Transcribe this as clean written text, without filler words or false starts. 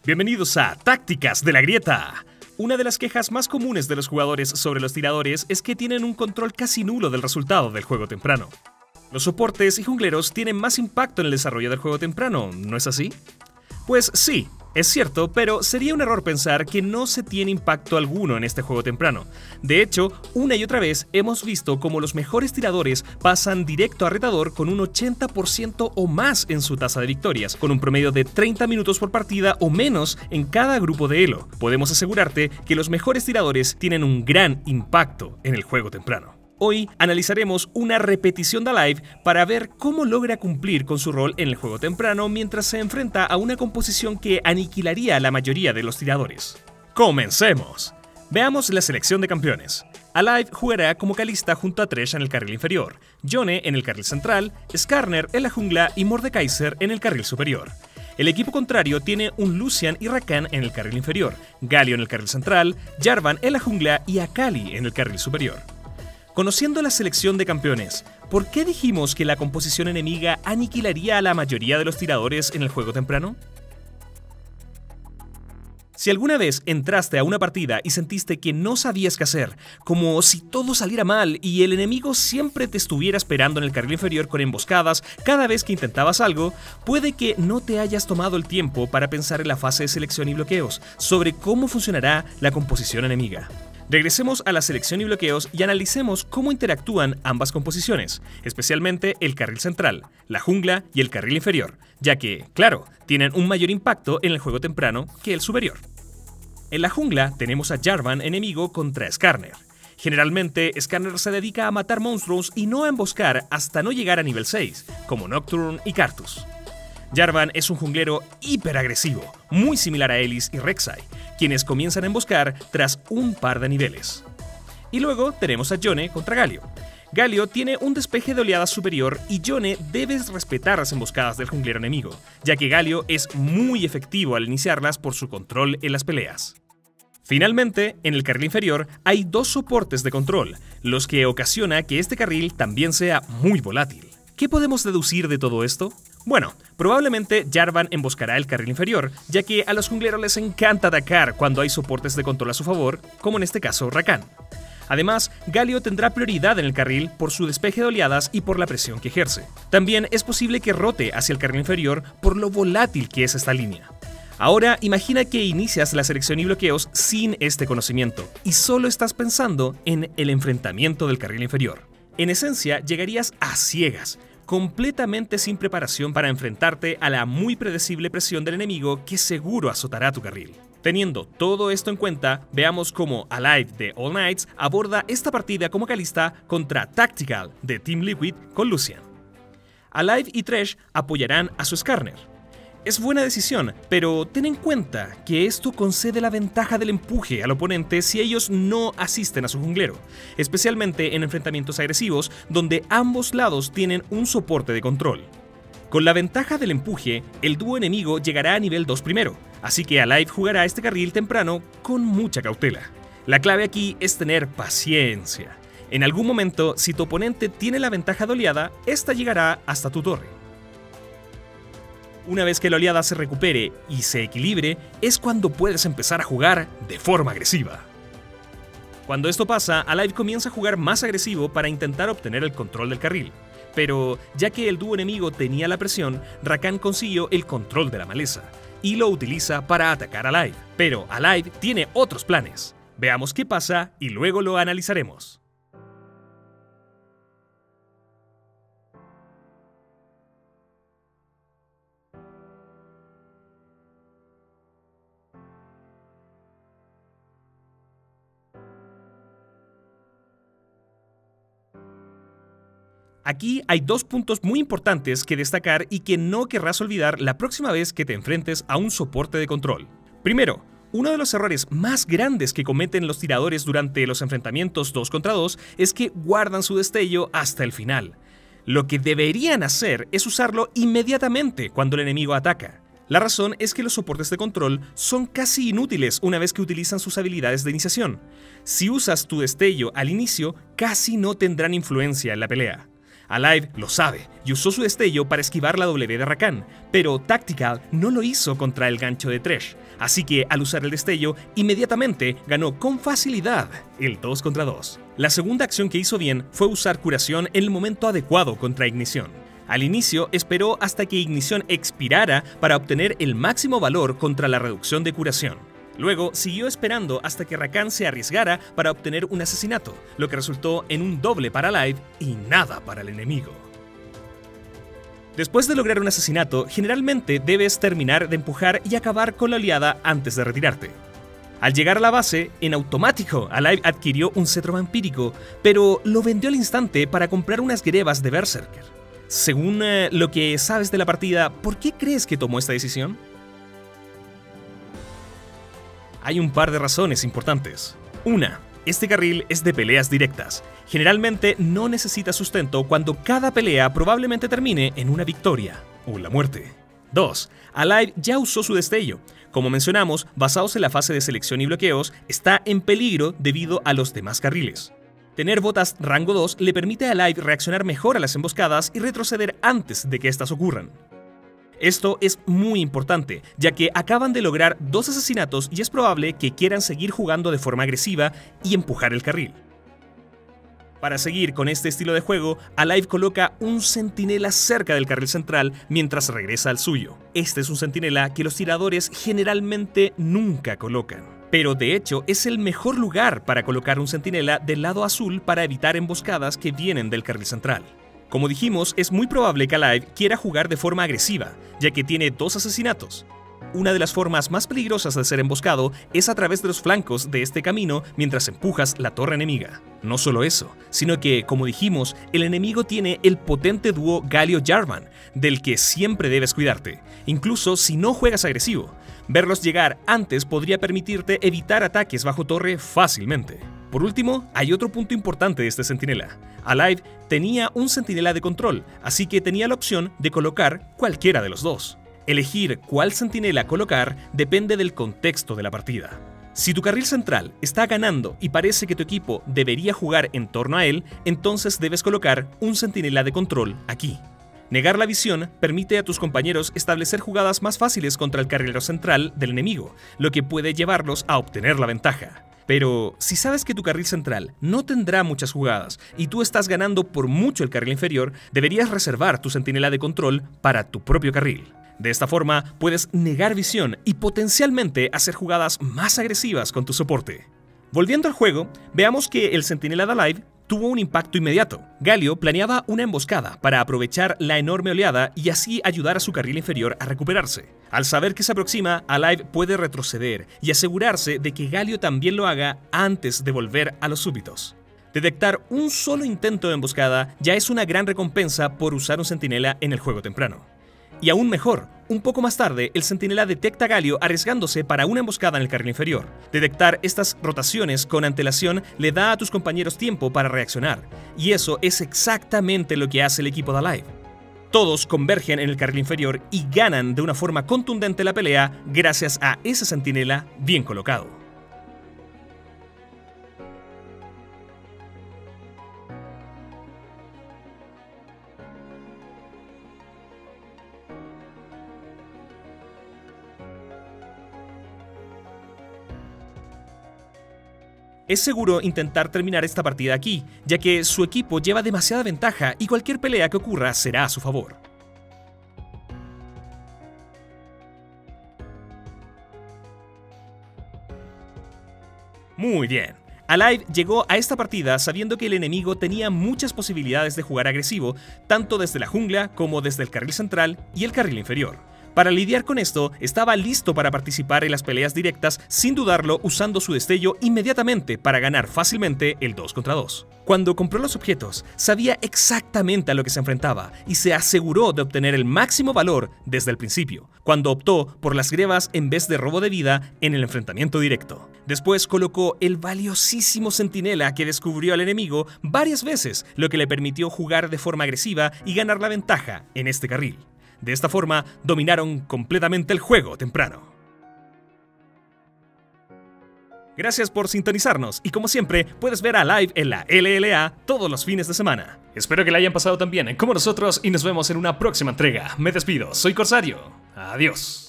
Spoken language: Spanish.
Bienvenidos a Tácticas de la Grieta. Una de las quejas más comunes de los jugadores sobre los tiradores es que tienen un control casi nulo del resultado del juego temprano. Los soportes y jungleros tienen más impacto en el desarrollo del juego temprano, ¿no es así? Pues sí, es cierto, pero sería un error pensar que no se tiene impacto alguno en este juego temprano. De hecho, una y otra vez hemos visto cómo los mejores tiradores pasan directo a retador con un 80% o más en su tasa de victorias, con un promedio de 30 minutos por partida o menos en cada grupo de elo. Podemos asegurarte que los mejores tiradores tienen un gran impacto en el juego temprano. Hoy analizaremos una repetición de Alive para ver cómo logra cumplir con su rol en el juego temprano mientras se enfrenta a una composición que aniquilaría a la mayoría de los tiradores. ¡Comencemos! Veamos la selección de campeones. Alive jugará como Kalista junto a Thresh en el carril inferior, Yone en el carril central, Skarner en la jungla y Mordekaiser en el carril superior. El equipo contrario tiene un Lucian y Rakan en el carril inferior, Galio en el carril central, Jarvan en la jungla y Akali en el carril superior. Conociendo la selección de campeones, ¿por qué dijimos que la composición enemiga aniquilaría a la mayoría de los tiradores en el juego temprano? Si alguna vez entraste a una partida y sentiste que no sabías qué hacer, como si todo saliera mal y el enemigo siempre te estuviera esperando en el carril inferior con emboscadas cada vez que intentabas algo, puede que no te hayas tomado el tiempo para pensar en la fase de selección y bloqueos, sobre cómo funcionará la composición enemiga. Regresemos a la selección y bloqueos y analicemos cómo interactúan ambas composiciones, especialmente el carril central, la jungla y el carril inferior, ya que, claro, tienen un mayor impacto en el juego temprano que el superior. En la jungla tenemos a Jarvan enemigo contra Skarner. Generalmente, Skarner se dedica a matar monstruos y no a emboscar hasta no llegar a nivel 6, como Nocturne y Karthus. Jarvan es un junglero hiper agresivo, muy similar a Elise y Rek'Sai, quienes comienzan a emboscar tras un par de niveles. Y luego tenemos a Yone contra Galio. Galio tiene un despeje de oleadas superior y Yone debe respetar las emboscadas del junglero enemigo, ya que Galio es muy efectivo al iniciarlas por su control en las peleas. Finalmente, en el carril inferior hay dos soportes de control, los que ocasiona que este carril también sea muy volátil. ¿Qué podemos deducir de todo esto? Bueno, probablemente Jarvan emboscará el carril inferior, ya que a los jungleros les encanta atacar cuando hay soportes de control a su favor, como en este caso Rakan. Además, Galio tendrá prioridad en el carril por su despeje de oleadas y por la presión que ejerce. También es posible que rote hacia el carril inferior por lo volátil que es esta línea. Ahora imagina que inicias la selección y bloqueos sin este conocimiento, y solo estás pensando en el enfrentamiento del carril inferior. En esencia, llegarías a ciegas, completamente sin preparación para enfrentarte a la muy predecible presión del enemigo que seguro azotará tu carril. Teniendo todo esto en cuenta, veamos cómo Alive de All Knights aborda esta partida como Kalista contra Tactical de Team Liquid con Lucian. Alive y Thresh apoyarán a su Skarner. Es buena decisión, pero ten en cuenta que esto concede la ventaja del empuje al oponente si ellos no asisten a su junglero, especialmente en enfrentamientos agresivos donde ambos lados tienen un soporte de control. Con la ventaja del empuje, el dúo enemigo llegará a nivel 2 primero, así que Alive jugará este carril temprano con mucha cautela. La clave aquí es tener paciencia. En algún momento, si tu oponente tiene la ventaja de oleada, esta llegará hasta tu torre. Una vez que la oleada se recupere y se equilibre, es cuando puedes empezar a jugar de forma agresiva. Cuando esto pasa, Alive comienza a jugar más agresivo para intentar obtener el control del carril. Pero, ya que el dúo enemigo tenía la presión, Rakan consiguió el control de la maleza y lo utiliza para atacar a Alive. Pero Alive tiene otros planes. Veamos qué pasa y luego lo analizaremos. Aquí hay dos puntos muy importantes que destacar y que no querrás olvidar la próxima vez que te enfrentes a un soporte de control. Primero, uno de los errores más grandes que cometen los tiradores durante los enfrentamientos 2 contra 2 es que guardan su destello hasta el final. Lo que deberían hacer es usarlo inmediatamente cuando el enemigo ataca. La razón es que los soportes de control son casi inútiles una vez que utilizan sus habilidades de iniciación. Si usas tu destello al inicio, casi no tendrán influencia en la pelea. Alive lo sabe y usó su destello para esquivar la W de Rakan, pero Tactical no lo hizo contra el gancho de Thresh, así que al usar el destello, inmediatamente ganó con facilidad el 2 contra 2. La segunda acción que hizo bien fue usar curación en el momento adecuado contra Ignición. Al inicio esperó hasta que Ignición expirara para obtener el máximo valor contra la reducción de curación. Luego siguió esperando hasta que Rakan se arriesgara para obtener un asesinato, lo que resultó en un doble para Alive y nada para el enemigo. Después de lograr un asesinato, generalmente debes terminar de empujar y acabar con la oleada antes de retirarte. Al llegar a la base, en automático, Alive adquirió un cetro vampírico, pero lo vendió al instante para comprar unas grebas de Berserker. Según lo que sabes de la partida, ¿por qué crees que tomó esta decisión? Hay un par de razones importantes. Una, este carril es de peleas directas. Generalmente no necesita sustento cuando cada pelea probablemente termine en una victoria o la muerte. 2. Alive ya usó su destello. Como mencionamos, basados en la fase de selección y bloqueos, está en peligro debido a los demás carriles. Tener botas rango 2 le permite a Alive reaccionar mejor a las emboscadas y retroceder antes de que estas ocurran. Esto es muy importante, ya que acaban de lograr 2 asesinatos y es probable que quieran seguir jugando de forma agresiva y empujar el carril. Para seguir con este estilo de juego, Alive coloca un centinela cerca del carril central mientras regresa al suyo. Este es un centinela que los tiradores generalmente nunca colocan. Pero de hecho es el mejor lugar para colocar un centinela del lado azul para evitar emboscadas que vienen del carril central. Como dijimos, es muy probable que Alive quiera jugar de forma agresiva, ya que tiene 2 asesinatos. Una de las formas más peligrosas de ser emboscado es a través de los flancos de este camino mientras empujas la torre enemiga. No solo eso, sino que, como dijimos, el enemigo tiene el potente dúo Galio-Jarvan, del que siempre debes cuidarte, incluso si no juegas agresivo. Verlos llegar antes podría permitirte evitar ataques bajo torre fácilmente. Por último, hay otro punto importante de este centinela. Alive tenía un centinela de control, así que tenía la opción de colocar cualquiera de los dos. Elegir cuál centinela colocar depende del contexto de la partida. Si tu carril central está ganando y parece que tu equipo debería jugar en torno a él, entonces debes colocar un centinela de control aquí. Negar la visión permite a tus compañeros establecer jugadas más fáciles contra el carrilero central del enemigo, lo que puede llevarlos a obtener la ventaja. Pero si sabes que tu carril central no tendrá muchas jugadas y tú estás ganando por mucho el carril inferior, deberías reservar tu centinela de control para tu propio carril. De esta forma, puedes negar visión y potencialmente hacer jugadas más agresivas con tu soporte. Volviendo al juego, veamos que el centinela de Alive tuvo un impacto inmediato. Galio planeaba una emboscada para aprovechar la enorme oleada y así ayudar a su carril inferior a recuperarse. Al saber que se aproxima, Alive puede retroceder y asegurarse de que Galio también lo haga antes de volver a los súbitos. Detectar un solo intento de emboscada ya es una gran recompensa por usar un centinela en el juego temprano. Y aún mejor, un poco más tarde, el centinela detecta a Galio arriesgándose para una emboscada en el carril inferior. Detectar estas rotaciones con antelación le da a tus compañeros tiempo para reaccionar, y eso es exactamente lo que hace el equipo de Alive. Todos convergen en el carril inferior y ganan de una forma contundente la pelea gracias a ese centinela bien colocado. Es seguro intentar terminar esta partida aquí, ya que su equipo lleva demasiada ventaja y cualquier pelea que ocurra será a su favor. Muy bien. Alive llegó a esta partida sabiendo que el enemigo tenía muchas posibilidades de jugar agresivo, tanto desde la jungla como desde el carril central y el carril inferior. Para lidiar con esto, estaba listo para participar en las peleas directas sin dudarlo, usando su destello inmediatamente para ganar fácilmente el 2 contra 2. Cuando compró los objetos, sabía exactamente a lo que se enfrentaba y se aseguró de obtener el máximo valor desde el principio, cuando optó por las grebas en vez de robo de vida en el enfrentamiento directo. Después colocó el valiosísimo centinela que descubrió al enemigo varias veces, lo que le permitió jugar de forma agresiva y ganar la ventaja en este carril. De esta forma, dominaron completamente el juego temprano. Gracias por sintonizarnos y como siempre puedes ver a Live en la LLA todos los fines de semana. Espero que la hayan pasado tan bien como nosotros y nos vemos en una próxima entrega. Me despido, soy Corsario. Adiós.